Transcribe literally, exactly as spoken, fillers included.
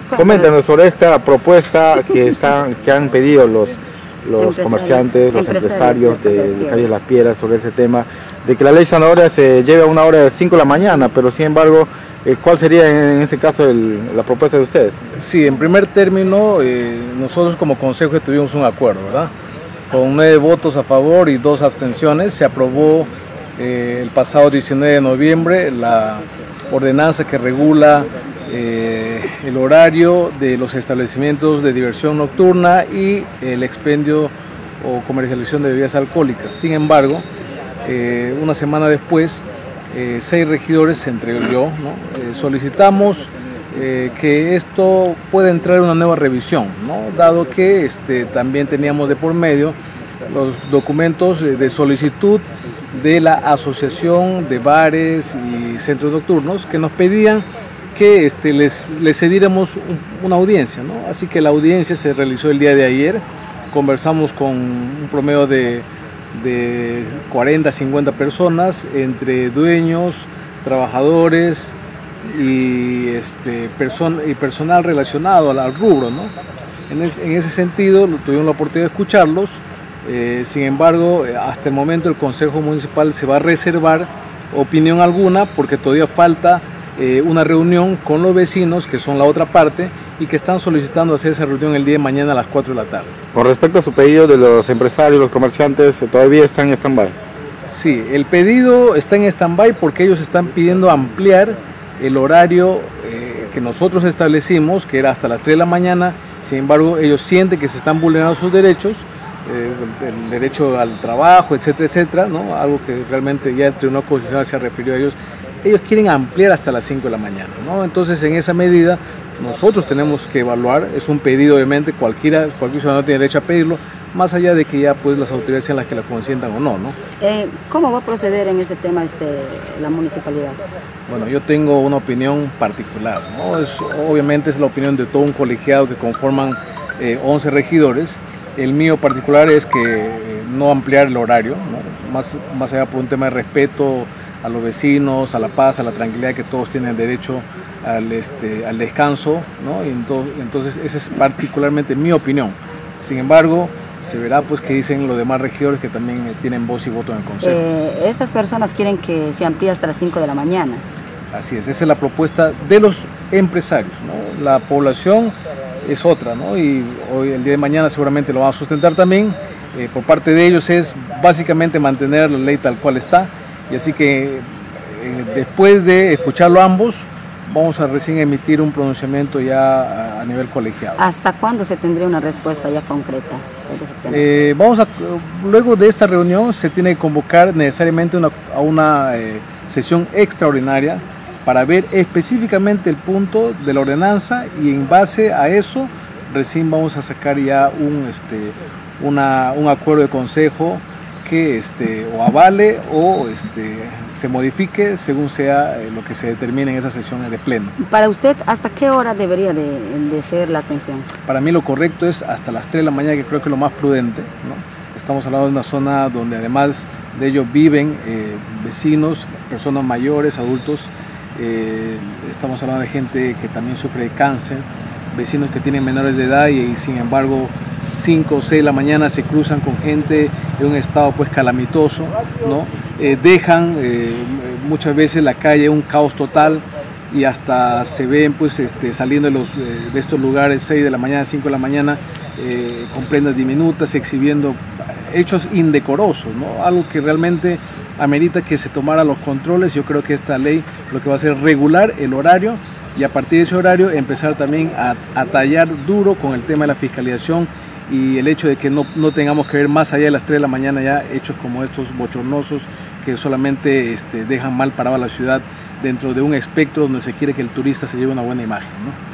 Coméntanos sobre esta propuesta que, están, que han pedido los, los comerciantes, los empresarios de, de Calle Las Piedras sobre ese tema, de que la ley Zanahoria se lleve a una hora de cinco de la mañana, pero sin embargo, eh, ¿cuál sería en ese caso el, la propuesta de ustedes? Sí, en primer término, eh, nosotros como consejo tuvimos un acuerdo, ¿verdad? Con nueve votos a favor y dos abstenciones, se aprobó eh, el pasado diecinueve de noviembre la ordenanza que regula eh, el horario de los establecimientos de diversión nocturna y el expendio o comercialización de bebidas alcohólicas. Sin embargo, eh, una semana después, eh, seis regidores, entre yo, ¿no? eh, solicitamos eh, que esto pueda entrar en una nueva revisión, ¿no? Dado que este, también teníamos de por medio los documentos de solicitud de la Asociación de Bares y Centros Nocturnos que nos pedían que este, les, les cediéramos un, una audiencia, ¿no? Así que la audiencia se realizó el día de ayer, conversamos con un promedio de, de cuarenta a cincuenta personas, entre dueños, trabajadores y, este, person, y personal relacionado al, al rubro, ¿no? En, es, en ese sentido tuvimos la oportunidad de escucharlos. Eh, sin embargo, hasta el momento el Consejo Municipal se va a reservar opinión alguna porque todavía falta eh, una reunión con los vecinos, que son la otra parte, y que están solicitando hacer esa reunión el día de mañana a las cuatro de la tarde. Con respecto a su pedido de los empresarios, los comerciantes, ¿todavía están en stand-by? Sí, el pedido está en stand-by porque ellos están pidiendo ampliar el horario eh, que nosotros establecimos, que era hasta las tres de la mañana. Sin embargo, ellos sienten que se están vulnerando sus derechos, Eh, el derecho al trabajo, etcétera, etcétera, ¿no? Algo que realmente ya el Tribunal Constitucional se refirió a ellos. Ellos quieren ampliar hasta las cinco de la mañana, ¿no? Entonces, en esa medida, nosotros tenemos que evaluar, es un pedido, obviamente, cualquiera, cualquier ciudadano tiene derecho a pedirlo, más allá de que ya pues las autoridades sean las que la consientan o no, ¿no? Eh, ¿Cómo va a proceder en este tema este, la municipalidad? Bueno, yo tengo una opinión particular, ¿no? Es, obviamente es la opinión de todo un colegiado que conforman eh, once regidores. El mío particular es que eh, no ampliar el horario, ¿no? más, más allá por un tema de respeto a los vecinos, a la paz, a la tranquilidad, que todos tienen derecho al, este, al descanso, ¿no? Y entonces, entonces esa es particularmente mi opinión. Sin embargo, se verá pues que dicen los demás regidores que también eh, tienen voz y voto en el Consejo. Eh, estas personas quieren que se amplíe hasta las cinco de la mañana. Así es, esa es la propuesta de los empresarios, ¿no? La población es otra, ¿no? Y hoy, el día de mañana seguramente lo van a sustentar también. Eh, por parte de ellos es básicamente mantener la ley tal cual está, y así que eh, después de escucharlo ambos, vamos a recién emitir un pronunciamiento ya a, a nivel colegiado. ¿Hasta cuándo se tendría una respuesta ya concreta sobre ese tema? Eh, vamos a, luego de esta reunión se tiene que convocar necesariamente una, a una eh, sesión extraordinaria para ver específicamente el punto de la ordenanza, y en base a eso recién vamos a sacar ya un, este, una, un acuerdo de consejo que este, o avale o este, se modifique según sea lo que se determine en esa sesión de pleno. Para usted, ¿hasta qué hora debería de, de ser la atención? Para mí lo correcto es hasta las tres de la mañana, que creo que es lo más prudente, ¿no? Estamos hablando de una zona donde además de ellos viven eh, vecinos, personas mayores, adultos. Eh, estamos hablando de gente que también sufre de cáncer, vecinos que tienen menores de edad y, y sin embargo cinco o seis de la mañana se cruzan con gente en un estado pues calamitoso, ¿no? Eh, dejan eh, muchas veces la calle un caos total, y hasta se ven pues este, saliendo de, los, eh, de estos lugares seis de la mañana, cinco de la mañana, eh, con prendas diminutas, exhibiendo hechos indecorosos, ¿no? Algo que realmente amerita que se tomara los controles. Yo creo que esta ley lo que va a hacer es regular el horario, y a partir de ese horario empezar también a, a tallar duro con el tema de la fiscalización y el hecho de que no, no tengamos que ver más allá de las tres de la mañana ya hechos como estos bochornosos que solamente este, dejan mal parada la ciudad dentro de un espectro donde se quiere que el turista se lleve una buena imagen, ¿no?